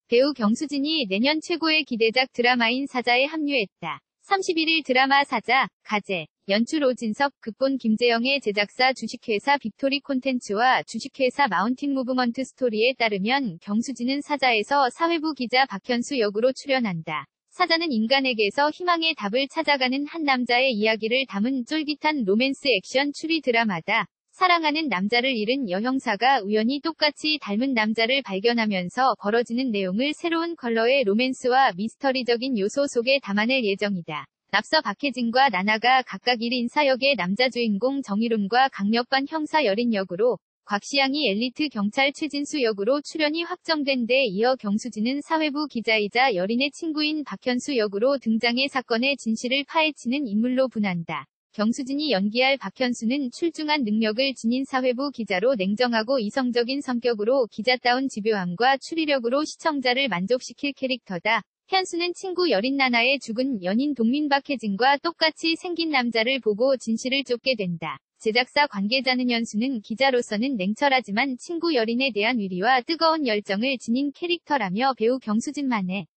배우 경수진이 내년 최고의 기대작 드라마인 사자에 합류했다. 31일 드라마 사자, 가제, 연출 오진섭, 극본 김재영의 제작사 주식회사 빅토리 콘텐츠와 주식회사 마운틴 무브먼트 스토리에 따르면 경수진은 사자에서 사회부 기자 박현수 역으로 출연한다. 사자는 인간에게서 희망의 답을 찾아가는 한 남자의 이야기를 담은 쫄깃한 로맨스 액션 추리 드라마다. 사랑하는 남자를 잃은 여형사가 우연히 똑같이 닮은 남자를 발견하면서 벌어지는 내용을 새로운 컬러의 로맨스와 미스터리적인 요소 속에 담아낼 예정이다. 앞서 박해진과 나나가 각각 1인 4역의 남자 주인공 정일훈과 강력반 형사 여린 역으로, 곽시양이 엘리트 경찰 최진수 역으로 출연이 확정된 데 이어 경수진은 사회부 기자이자 여린의 친구인 박현수 역으로 등장해 사건의 진실을 파헤치는 인물로 분한다. 경수진이 연기할 박현수는 출중한 능력을 지닌 사회부 기자로 냉정하고 이성적인 성격으로 기자다운 집요함과 추리력으로 시청자를 만족시킬 캐릭터다. 현수는 친구 여린 나나의 죽은 연인 동민 박해진과 똑같이 생긴 남자를 보고 진실을 쫓게 된다. 제작사 관계자는 현수는 기자로서는 냉철하지만 친구 여린에 대한 위리와 뜨거운 열정을 지닌 캐릭터라며 배우 경수진만의